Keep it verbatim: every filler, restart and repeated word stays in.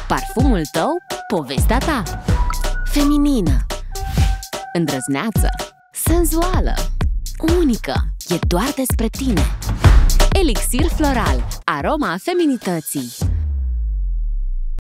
Parfumul tău, povestea ta. Feminină, îndrăzneață, senzuală, unică, e doar despre tine. Elixir floral, aroma feminității.